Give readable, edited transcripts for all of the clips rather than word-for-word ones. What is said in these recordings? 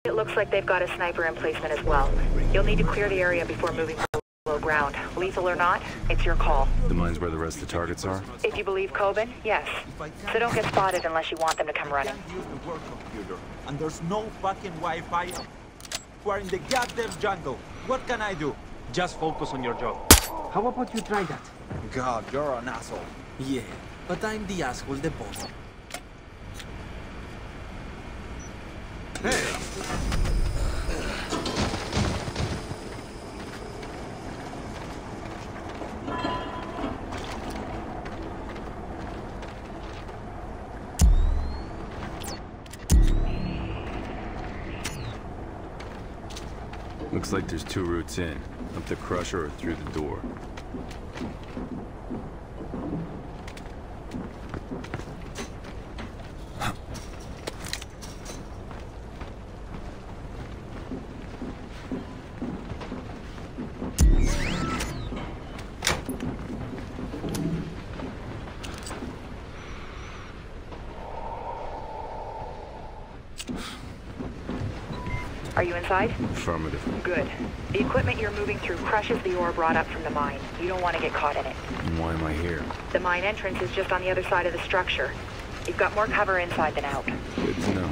It looks like they've got a sniper emplacement as well. You'll need to clear the area before moving below ground. Lethal or not, it's your call. The mine's where the rest of the targets are? If you believe Kobin, yes. So don't get spotted unless you want them to come running. Use the work computer, and there's no fucking Wi-Fi. We're in the goddamn jungle. What can I do? Just focus on your job. How about you try that? God, you're an asshole. Yeah, but I'm the asshole, the boss. Hey! Looks like there's two routes in. Up the crusher or through the door. Are you inside? Affirmative. Good. The equipment you're moving through crushes the ore brought up from the mine. You don't want to get caught in it. And why am I here? The mine entrance is just on the other side of the structure. You've got more cover inside than out. Good to know.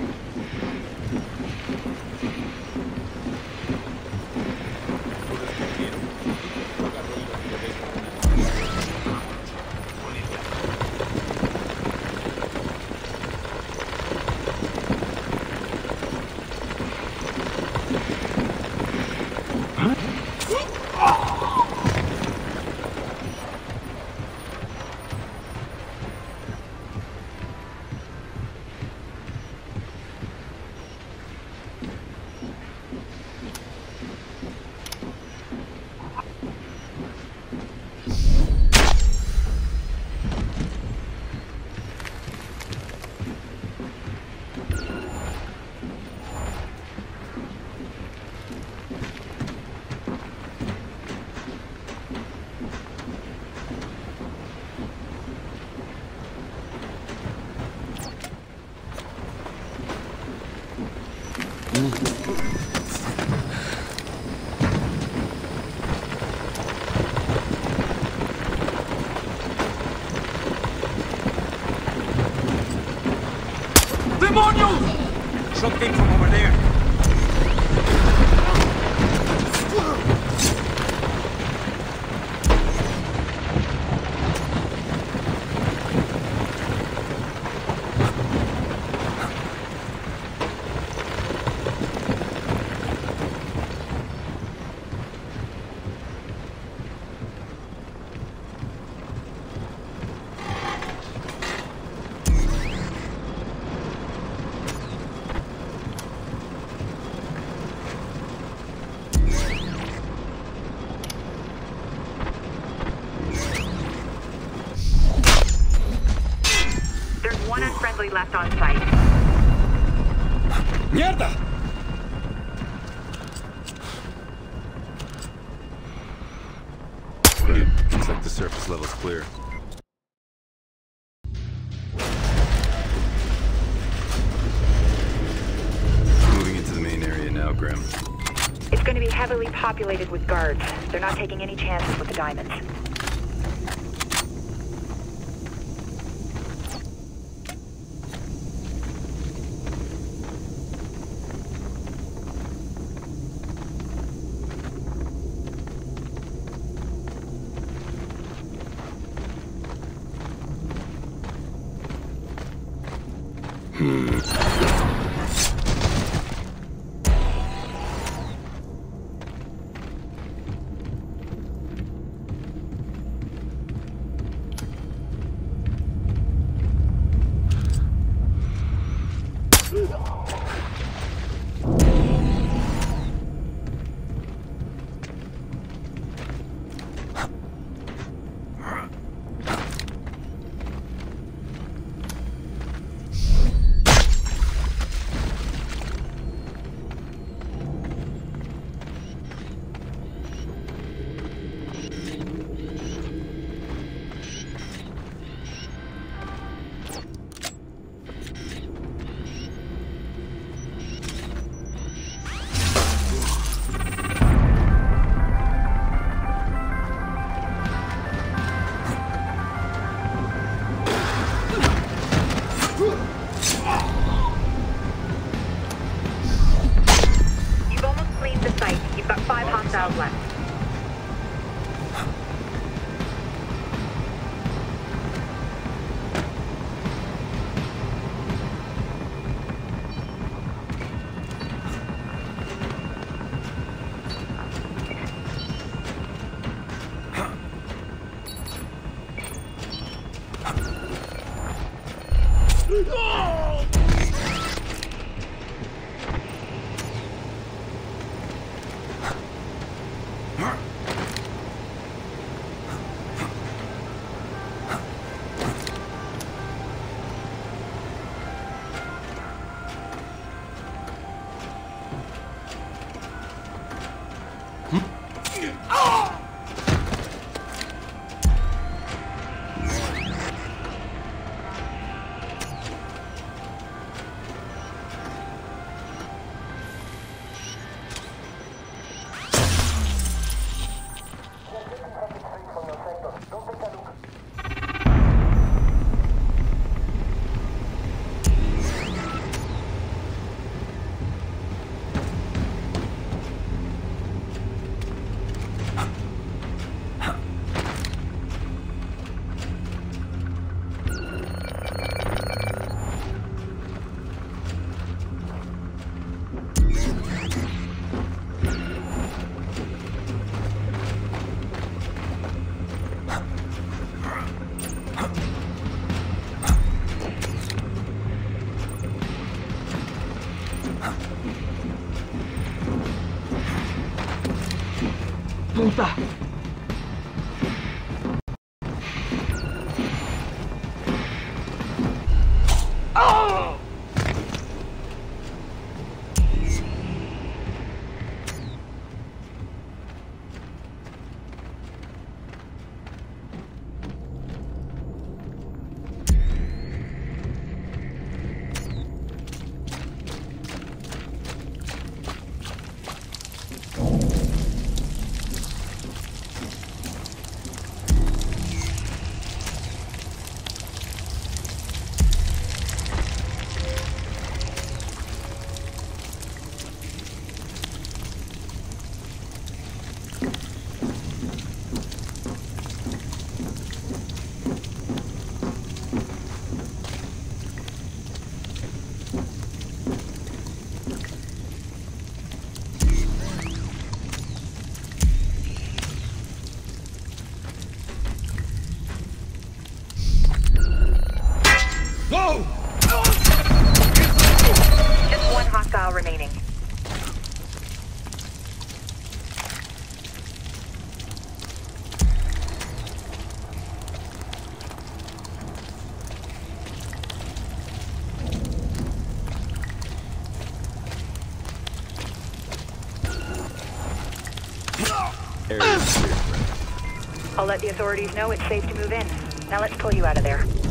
Shot came from over there. Left on site. Mierda! Looks like the surface level's clear. Moving into the main area now, Grim. It's going to be heavily populated with guards. They're not taking any chances with the diamonds. miles left. Puta! Just one hostile remaining. Area's clear. I'll let the authorities know it's safe to move in. Now let's pull you out of there.